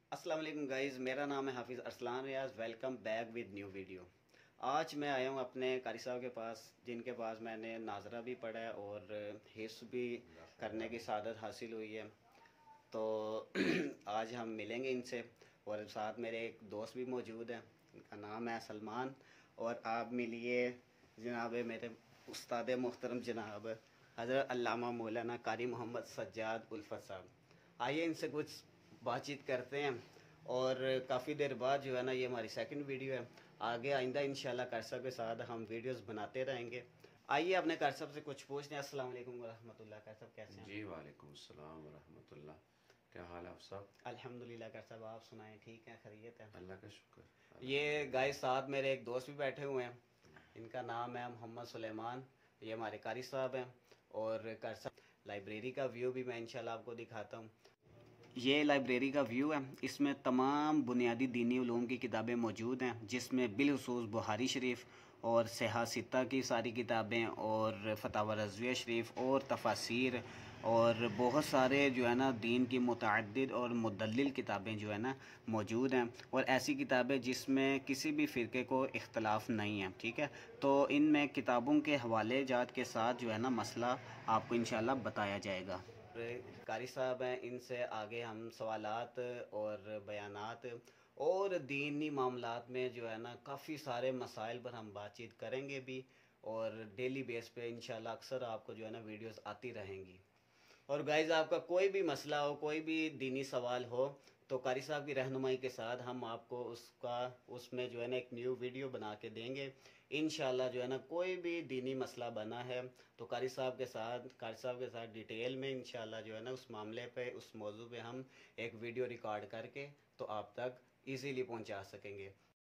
अस्सलाम वालेकुम गाइज़, मेरा नाम है Hafiz Arsalan Riyaz. Welcome back with new video. आज मैं आया हूँ अपने कारी साहब के पास, जिनके पास मैंने नाजरा भी पढ़ा है और हिस्स भी करने की सादत हासिल हुई है। तो आज हम मिलेंगे इनसे, और साथ मेरे एक दोस्त भी मौजूद हैं, उनका नाम है सलमान। और आप मिलिए जनाब मेरे उस्ताद मोहतरम जनाब हज़रत अल्लामा मौलाना कारी मोहम्मद सज्जाद उल्फत साहब। आइए इनसे कुछ बातचीत करते हैं। और काफ़ी देर बाद जो है ना, ये हमारी सेकंड वीडियो है। आगे आइंदा इंशाल्लाह कारसब के साथ हम वीडियोस बनाते रहेंगे। आइए अपने कारसब से कुछ पूछते हैं। अस्सलाम वालेकुम वरहमतुल्लाह। कारसब कैसे हैं जी वालेकुम अस्सलाम वरहमतुल्लाह। क्या हाल है आप सब? आप? अल्हम्दुलिल्लाह कारसब, आप सुनाएं, ठीक है, खैरियत है? अल्लाह का शुक्र। ये गाय अल्हम्दुलिल्लाह। साथ मेरे एक दोस्त भी बैठे हुए हैं, इनका नाम है मोहम्मद सुलेमान। ये हमारे कारी साहब हैं। और कारसब लाइब्रेरी का व्यू भी मैं इंशाल्लाह आपको दिखाता हूँ। ये लाइब्रेरी का व्यू है। इसमें तमाम बुनियादी दीनी उलूम की किताबें मौजूद हैं, जिसमें बिलखुसूस बुहारी शरीफ और सिहा सित्ता की सारी किताबें और फतावा रज़विया शरीफ और तफासिर और बहुत सारे जो है ना दीन की मुतअद्दिद और मुदल्लिल किताबें जो है ना मौजूद हैं। और ऐसी किताबें जिसमें किसी भी फ़िरके को इख्तलाफ नहीं है, ठीक है। तो इनमें किताबों के हवाले जात के साथ जो है ना मसला आपको इंशाल्लाह बताया जाएगा। कारी साहब हैं, इनसे आगे हम सवालात और बयानात और दीनी मामलात में जो है ना काफ़ी सारे मसाइल पर हम बातचीत करेंगे भी। और डेली बेस पे इंशाल्लाह अक्सर आपको जो है ना वीडियोस आती रहेंगी। और गाइज आपका कोई भी मसला हो, कोई भी दीनी सवाल हो, तो कारी साहब की रहनुमाई के साथ हम आपको उसका उसमें जो है ना एक न्यू वीडियो बना के देंगे। इंशाल्लाह जो है ना कोई भी दीनी मसला बना है तो कारी साहब के साथ डिटेल में इंशाल्लाह जो है ना उस मामले पे, उस मौजू पे हम एक वीडियो रिकॉर्ड करके तो आप तक इजीली पहुंचा सकेंगे।